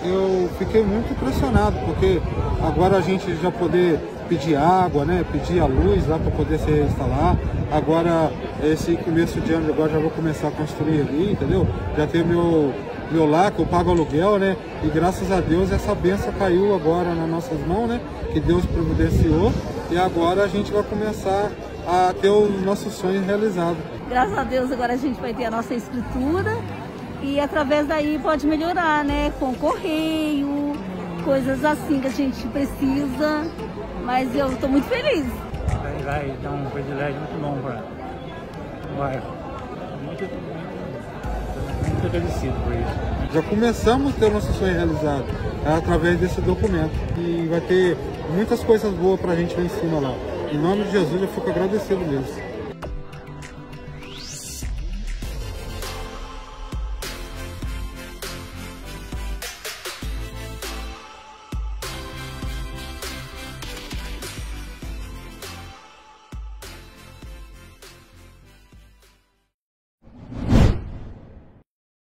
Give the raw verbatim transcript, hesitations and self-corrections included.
eu fiquei muito impressionado, porque agora a gente já poder pedir água, né, pedir a luz lá para poder se instalar. Agora, esse começo de ano, agora já vou começar a construir ali, entendeu? Já tenho meu, meu lar, que eu pago aluguel, né? E graças a Deus essa benção caiu agora nas nossas mãos, né? Que Deus providenciou. E agora a gente vai começar a ter os nossos sonhos realizados. Graças a Deus agora a gente vai ter a nossa escritura e através daí pode melhorar, né? Com correio, coisas assim que a gente precisa. Mas eu estou muito feliz. Vai, vai dar um privilégio muito bom para o bairro. Muito, muito, muito agradecido por isso. Já começamos a ter o nosso sonho realizado através desse documento. E vai ter muitas coisas boas para a gente lá em cima lá. Em nome de Jesus eu fico agradecido mesmo.